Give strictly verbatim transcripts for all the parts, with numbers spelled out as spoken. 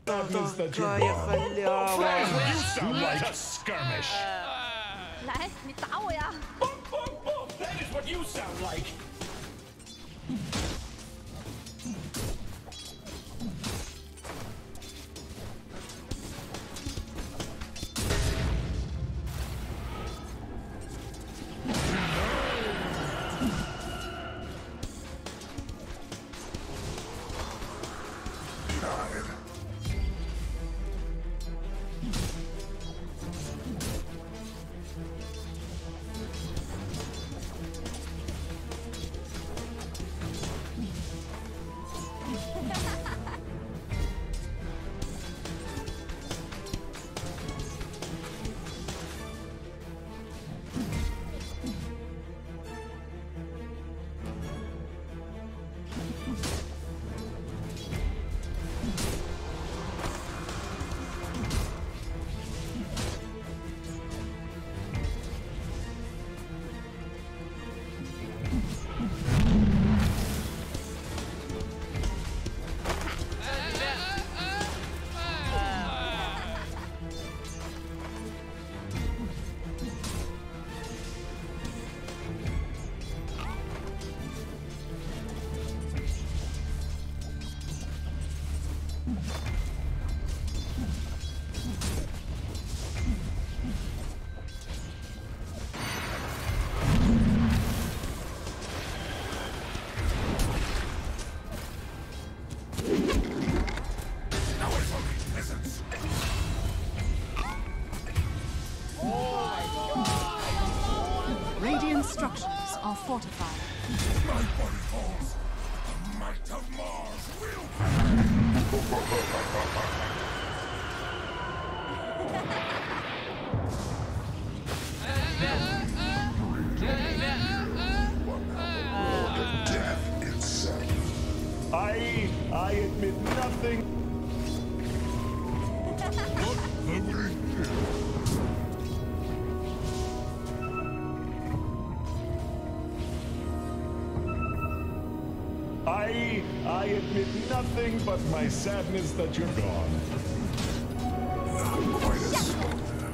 Sadness that you're gone. You sound like a skirmish. 来，你打我呀！ Bump, bump, bump. That is what you sound like. Radiant structures are fortified. My body falls. The might of Mars will. Death itself. I, I admit nothing. I, I admit nothing but my sadness that you're gone. Not quite as slow.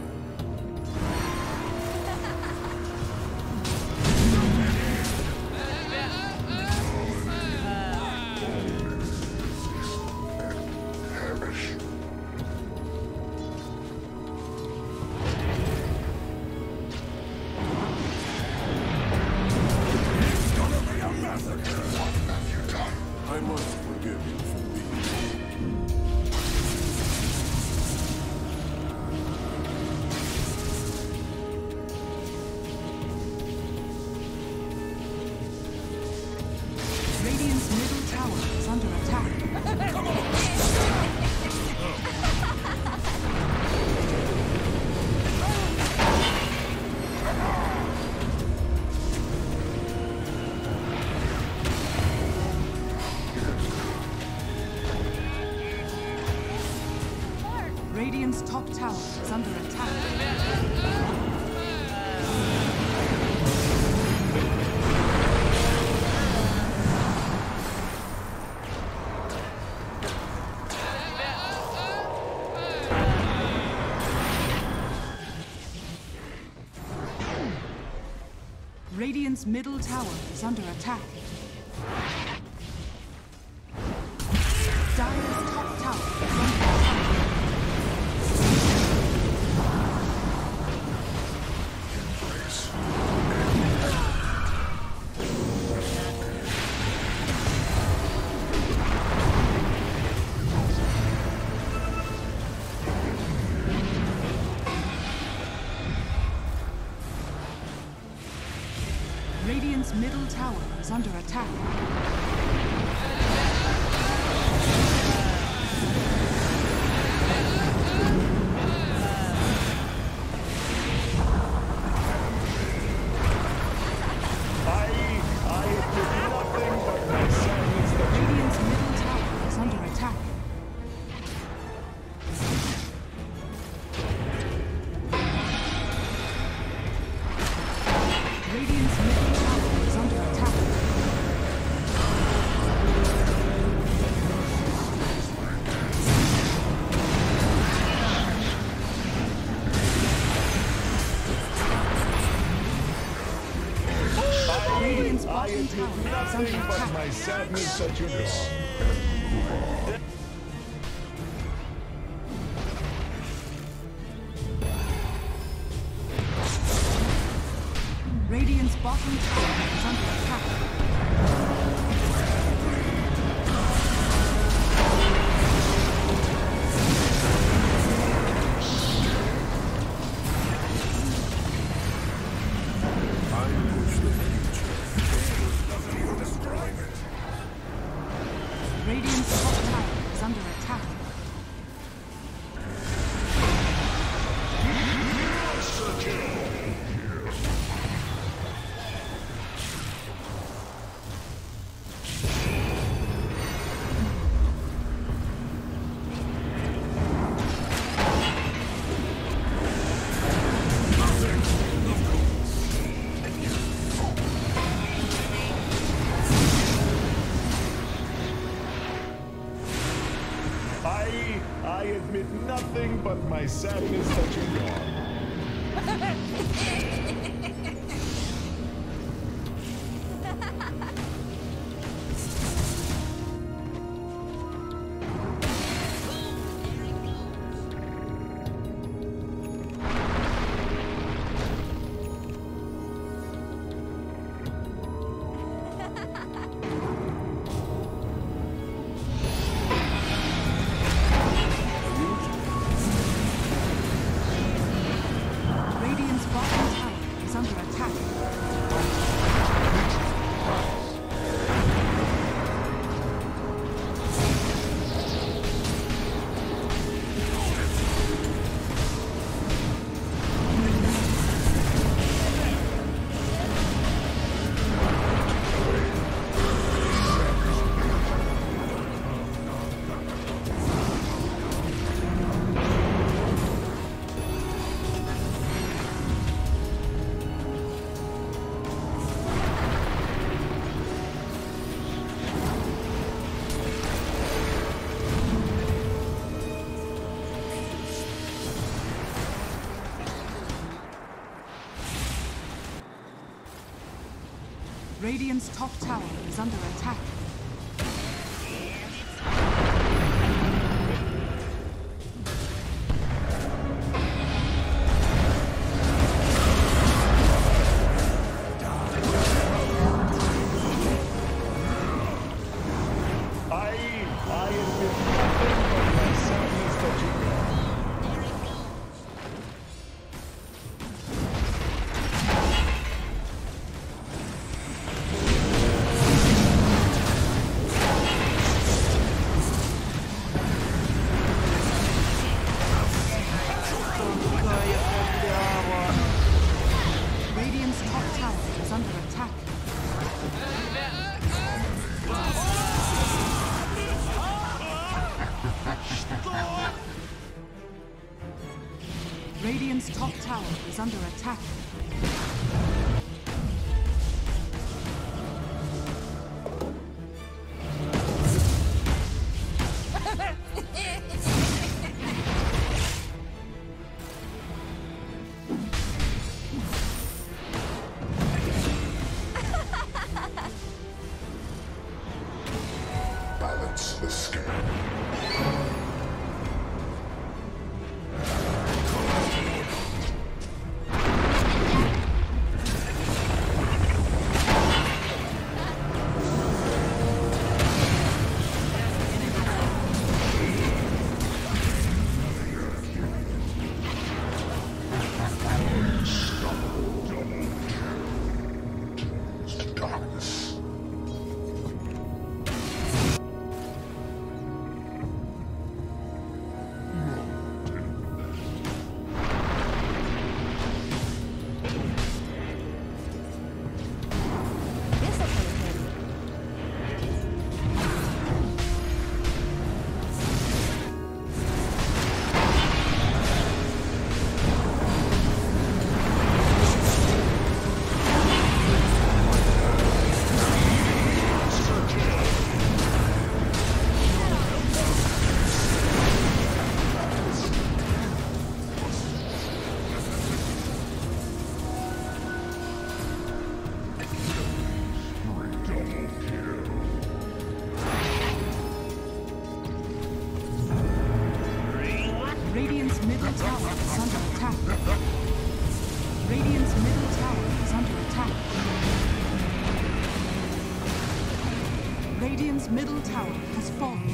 I must forgive you for me. Radiant's middle tower is under attack. Come on! Radiant's top tower is under attack. Radiant's middle tower is under attack. Dire's top tower is under attack. Radiant's middle tower is under attack. Radiant's middle tower is under attack. Radiant's middle tower is under attack. sadness that you're gone. Radiant's bottom tower is under attack. Radiant's top tower is under attack. I admit nothing but my sadness that you're gone. Radiant's top tower is under attack. I, I admit nothing but my sadness that you're gone. Radiant's top tower is under attack. Radiant's top tower is under attack. Balance the scale. Radiant's middle tower has fallen.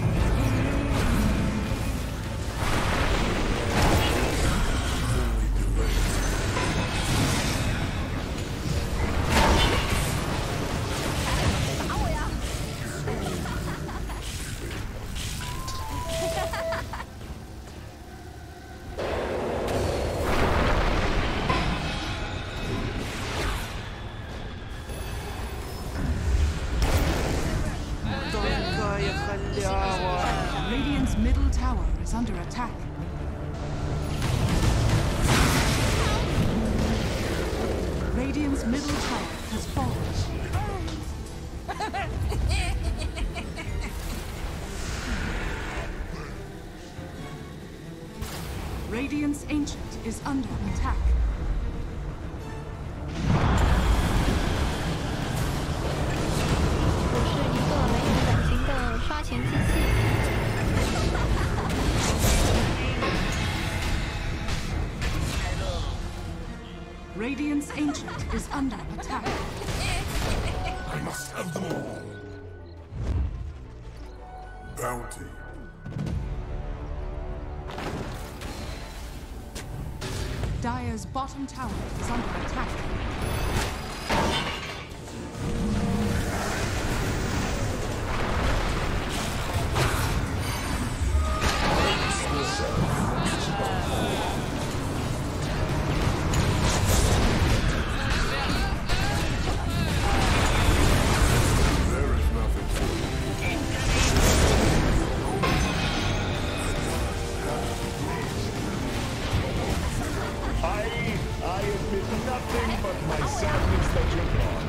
Radiant's middle tower is under attack. Radiant's middle tower has fallen. Radiant's ancient is under attack. 我是一个没有感情的刷钱机器。 Radiant's ancient is under attack. I must have them all. Bounty. Dire's bottom tower is under attack. Nothing but my sadness that you're gone.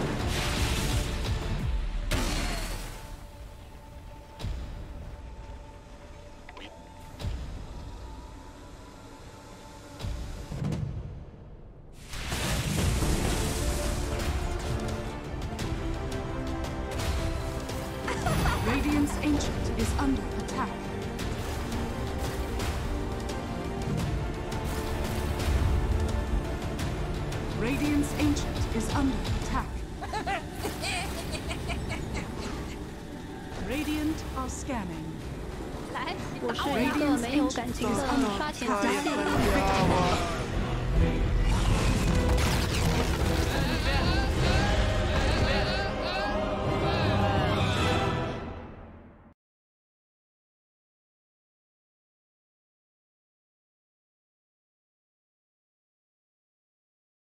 Radiant's ancient is under attack. Radiant's ancient is under attack. Radiant are scanning. 来，我是一个没有感情的刷钱机器。